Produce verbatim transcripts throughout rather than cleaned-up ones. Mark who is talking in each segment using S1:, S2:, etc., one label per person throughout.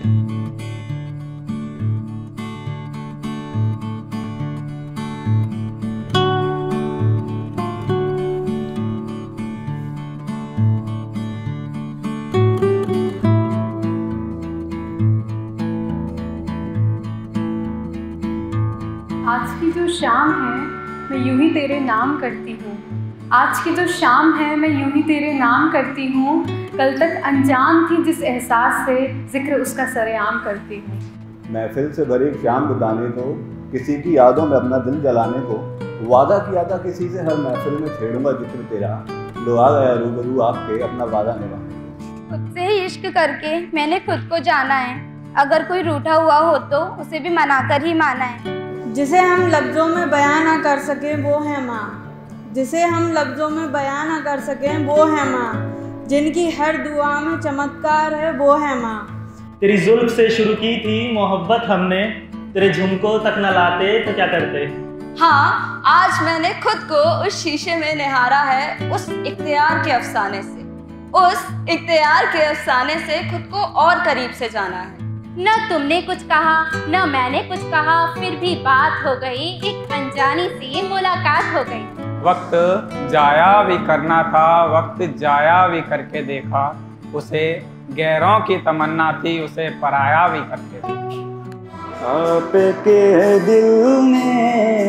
S1: आज की जो शाम है मैं यूं ही तेरे नाम करती हूँ। आज की जो शाम है मैं यूं ही तेरे नाम करती हूँ। कल तक अनजान थी जिस एहसास से जिक्र उसका सरेआम करती हूँ।
S2: महफिल से भरी शाम बिताने को, किसी की यादों में अपना दिल जलाने को, वादा किया था किसी से हर महफिल में छेड़ूंगा जिक्र तेरा। लो आ गया रूबरू आपके अपना वादा निभाने।
S3: खुद से ही इश्क करके मैंने खुद को जाना है। अगर कोई रूठा हुआ हो तो उसे भी मनाकर ही माना है।
S4: जिसे हम लफ्ज़ों में बयां ना कर सकें वो है माँ। जिसे हम लफ्ज़ों में बयां ना कर सकें वो है माँ। जिनकी हर दुआ में चमत्कार है वो है माँ।
S5: तेरी जुल्फ से शुरू की थी मोहब्बत हमने, तेरे झुमकों तक न लाते तो क्या करते।
S3: हाँ, आज मैंने खुद को उस शीशे में निहारा है, उस इख्तियार के अफसाने से। उस इख्तियार के अफसाने से खुद को और करीब से जाना है।
S6: न तुमने कुछ कहा न मैंने कुछ कहा, फिर भी बात हो गई, एक अनजानी सी मुलाकात हो गई।
S7: वक्त जाया भी करना था, वक्त जाया भी करके देखा, उसे गैरों की तमन्ना थी, उसे पराया भी करके देखा।
S2: आपके दिल ने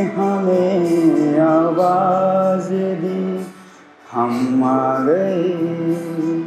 S2: हमें आवाज दी, हम आ गए